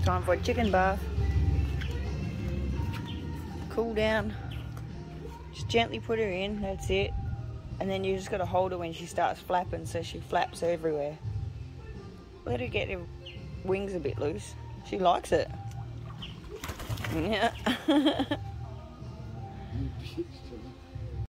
Time for a chicken bath. Cool down. Just gently put her in, that's it. And then you just got to hold her when she starts flapping so she flaps everywhere. Let her get her wings a bit loose. She likes it. Yeah.